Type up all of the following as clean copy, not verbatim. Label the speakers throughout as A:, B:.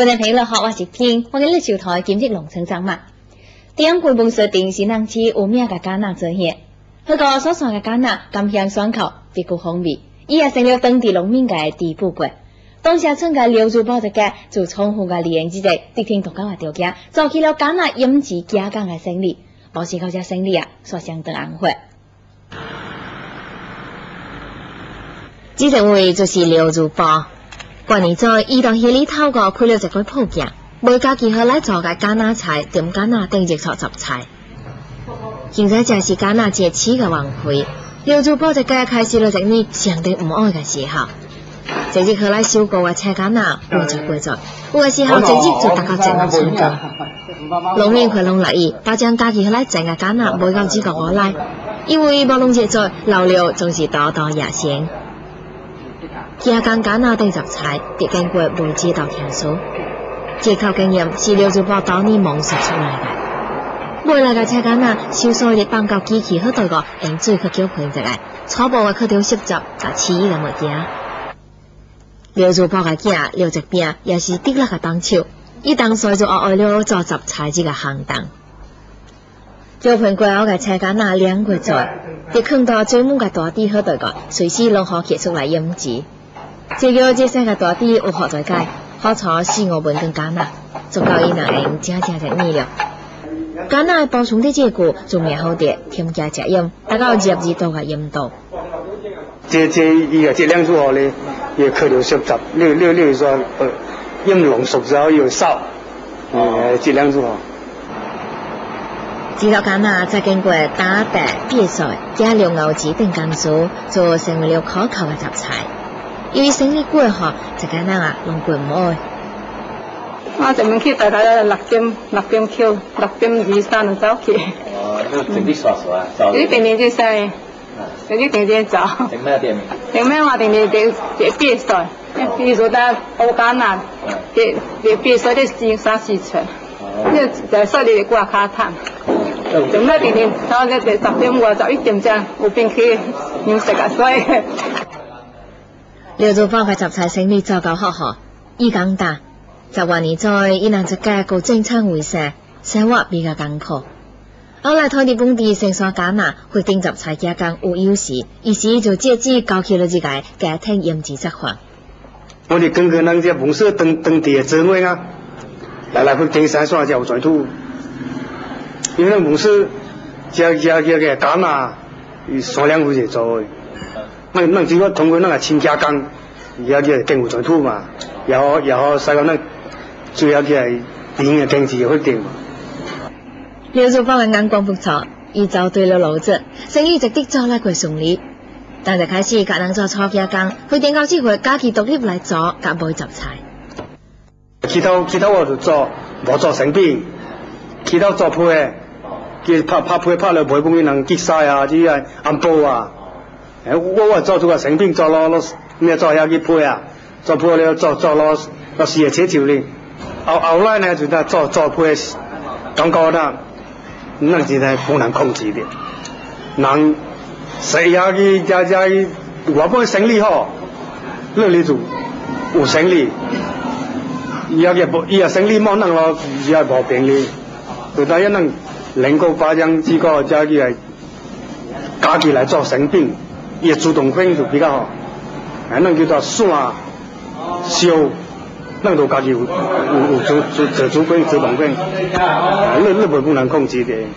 A: 日平乐學我是天，我今日收台今日農村長嘛。點基本設定是人知有名嘅囡仔做嘢，佢個所選嘅囡仔甘香爽口，別具風味，伊也成了當地農民嘅第一步過。當下村嘅劉主寶一家就豐富嘅利用之際，特定獨家嘅條件，做起了囡仔飲食加工嘅生意，無時靠這生意啊，所相當紅火。這一位就是劉主寶。過年在伊當迄裡頭個開了一個鋪件，每家結合來做個囡仔菜，點囡仔等熱炒雜菜。現在正是囡仔節氣嘅旺季，劉主寶一家開始了一年相當唔愛嘅時候。這日後來收購嘅菜囡仔過咗，有嘅時候這日就大家整個春工。農民佢攏樂意，把將家己後來整個囡仔買到幾個過來，因為無論節在老劉總是多多野鮮。加工囡仔等雜菜，亦經過每幾道天數。這套經驗是劉主寶當年摸索出來嘅。買來嘅菜囡仔，收數日放到機器嗰度個用水去攪拌一下，初步嘅去掉濕雜，甲起伊嘅物件。劉主寶嘅囝劉一餅也是得力嘅幫手，伊當時就學了做雜菜這個行當。攪拌過後嘅菜囡仔涼過咗，亦放到最滿嘅大底嗰度個，隨時攏可結出來飲煮。這個這些個大底有學在解，好炒4-5分更簡單，足夠伊能用正正嘅味料。囡仔補充啲這個就mehr好啲，添加食鹽，大概12度嘅鹽度。
B: 伊個這兩組好咧，也可留濕雜，例如說鹽濃熟之後又燒，這兩組好。
A: 這道囡仔再經過打白、煸碎、加料牛子等工序，就成為了可口嘅雜菜。由於生意過後，這囡仔啊，攏過唔愛。
C: 我這邊去大概6點Q，6點23就走去。
D: 哦，就整啲刷刷，早。
C: 你定定就曬，你定定早。
D: 定咩店？
C: 定咩話定定煸碎，比如得好簡單，煸碎啲3-4寸，就所以你掛卡攤。整咩定定，然後你10點過11點鐘，有邊去飲食啊，所以。
A: 劉主寶嘅雜菜生意做夠好，伊講大，10年在伊人一家過正常為生，生活比較艱苦。後來睇啲本地成雙囡仔決定雜菜加工有優勢，於是就借機搞起了這個家庭飲食習慣。
B: 我哋跟人家公司當地嘅職位啊，來去經生耍就在土，因為公司加嘅囡仔，數量會係做。那只個通過那個親家工，也叫政府在土嘛，然後使到那主要嘅點嘅經濟會點。
A: 劉主寶嘅眼光不錯，伊找對了路子，生意直的做來過順利。但係開始個人做炒家工，佢點解只會家己獨立來做，甲買雜菜。
B: 其他我就做，冇做成品，其他做配，佢拍配拍了配幫佢人結曬啊，啲啊暗煲啊。我做出個成品做咯，咩做下去配啊，做配了做咯試下切條咧，後來呢就得做配，感覺啦，人真係不能控制的，人食下去加我本生意好，那裡就有生意，伊生意冇能咯，伊也冇病哩，就但一能能夠把將這個家己來做成品。也主動性就比較好，能叫做涮、燒，能到家己有自主性、主動性，你不能控制的。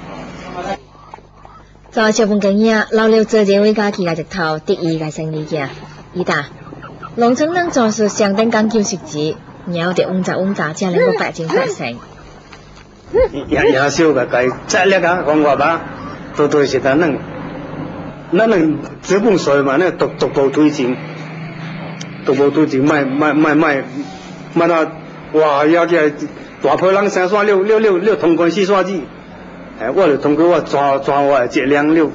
A: 在小本經驗，老劉做這位家己嘅一套得意嘅生意嘅，伊打農村人做事相當講究實際，要得穩紮，才能夠百戰百勝。
B: 也少嘅質力啊，講話吧，都是得能。那能這本書嘛？那獨步推進，賣到哇！要嘅大批人生耍六通關4耍子，我就通過我抓我質量六，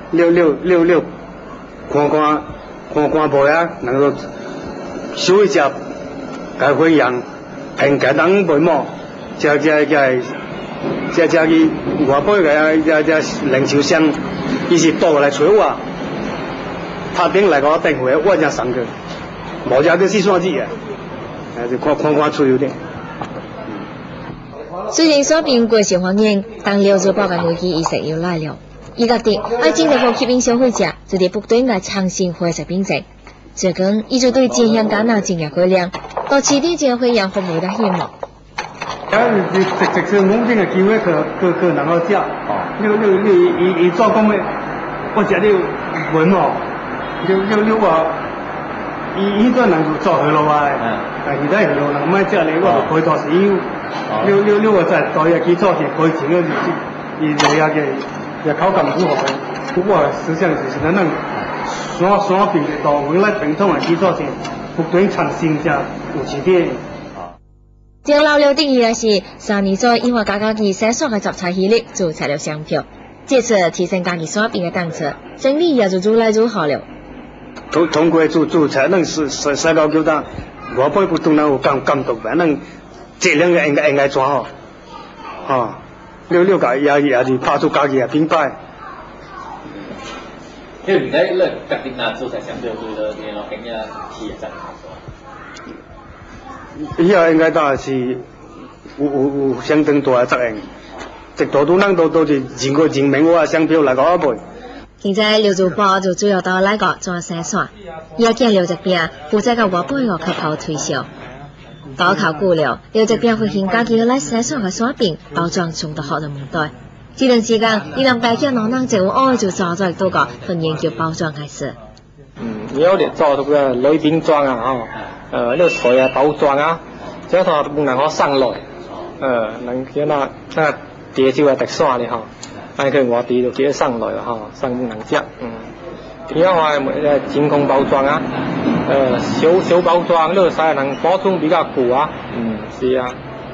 B: 看背啊，能夠收一隻，該會養，平該當背毛，這個我背個零售商。伊是倒來找我，拍頂來個電話，我才上去，冇只個4耍子啊，就看出有點。
A: 虽然所边过时欢迎，但刘祖宝嘅危机意識要來了。伊覺得愛盡力去吸引消費者，就係不斷嘅強行貨食變質。最近，伊就對這項艱難進入改良，到遲啲就會讓服務得希望。
B: 直是冇邊個機會佢能夠食。你做工嘅，我食你穩哦，你話。伊都能夠做佢咯哇，但而家係路能乜即係你嗰度配套是要個就係在日基礎上改善嗰啲，而你嘅口感唔好，不過實際上是可能所邊到本來傳統嘅基礎上不斷創新者有時啲。
A: 正老了的意思是3年在因為家己寫作嘅雜菜系列做材料商票，這次提升家己所邊嘅檔次，生意也就做來做好了。
B: 通過做才能是到叫他我不不懂能有感覺，反正質量應該做好，啊，了解也是拍出家己嘅品牌。
D: 因為而家咧特定啊做材商票對了，你老人家企業賺唔
B: 依家應該都係有相當大嘅責任，直到都能到是人民我商票嚟講一倍。
A: 現在劉祖寶就主要到來個做生產，也見劉這邊負責個外背個客戶推銷。到考古了，劉這邊會向家己來生產個產品包裝送到學人門袋。這段時間，伊讓大家攞能就愛就做咗多個分研究包裝開始。
E: 有啲做嗰個鋁瓶裝啊，那個水啊包裝啊，這套唔能夠上來，能叫那碟就係特耍的哈。但係佢我哋就叫上來啦嚇，上唔能食。因為真空包裝啊，小包裝，呢個才能包裝比較固啊。是啊。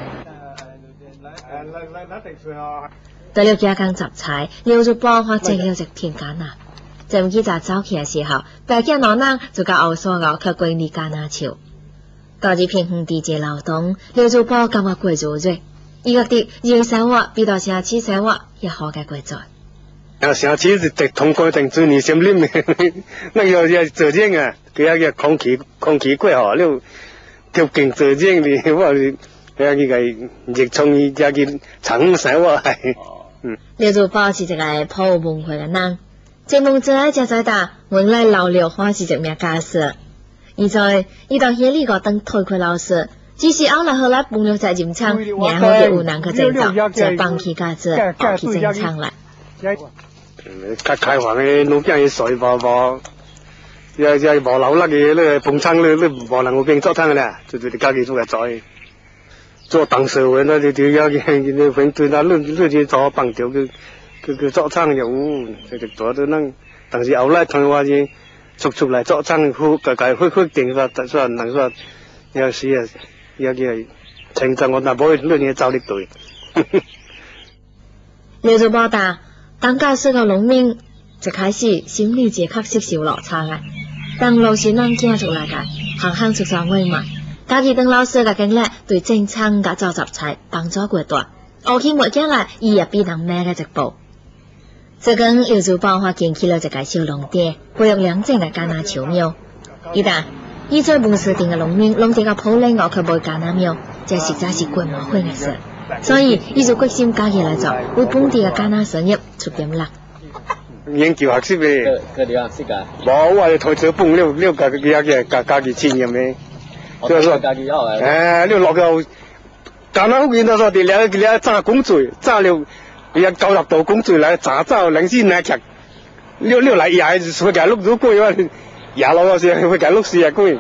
A: 到了家間雜菜，劉祖寶發現了一片艱難。在記者早起嘅時候，大家攞能就甲後所咬卻歸你艱難潮。到這片荒地界勞動，劉祖寶感覺過做熱。伊覺得人生活比到城市生活也好嘅過在。
B: 城市是通過定住你心裏面，那要做人啊，佢個空氣過好了，條件做人你我佢個熱衷於個長生活係。
A: 劉祖寶是一個破文化嘅人，這夢者就在打原來老劉花是一名家事。現在伊到遐里個當退課老師。只是後來搬了在鹽倉，然後就有人去製造，再放棄價值，跑去正倉來。
B: 開房嘅路邊嘅水包，又無流甩嘅咧，碰倉咧無能夠變作倉嘅啦，就家己做嘅做當社會那就要嘅，反對那亂就做幫條佢作倉就做到能，但是後來佢話是出來作倉，會定說能說有時啊。有啲情況我那冇亂嘢走力隊。
A: 劉祖寶答，當家識個農民就開始心理即刻接受落差嘅，當老師能驚出來嘅，行出上位嘛。家己當老師嘅經歷對正常嘅做雜菜幫助過大，學起沒驚來伊也比人咩嘅一步。最近劉祖寶發現起了一個小農店，培育兩種嘅橄欖球苗，伊答。伊在本市定嘅農民弄啲個鋪嚟我佢賣橄欖苗，這實在是規模化嘅事，所以伊就決心家己來做，為本地嘅橄欖產業出點力。
B: 研究學習嘅，
D: 佢哋學習㗎。
B: 冇話台做半了家己經驗嘅，即係說
D: 家己要嚟。
B: 你落個橄欖嗰邊都說啲炸公嘴，炸了90度公嘴嚟炸冷先嚟吃，你嚟也係會解碌到貴喎。廿六個時會計碌40貴。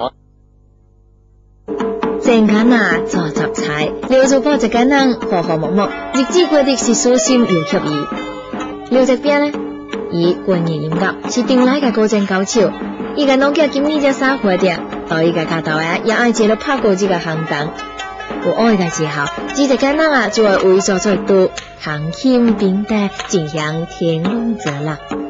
A: 正間啊做雜菜，劉祖寶一個人和和睦睦，日子過得是舒心又愜意。劉這邊呢，伊關於音樂是定來嘅高正高手，伊個農家今年才3歲點，到伊個家頭啊也愛接了拍過這個行當。有愛嘅時候，這個人啊就會為所做度，行輕平淡，盡享天倫之樂。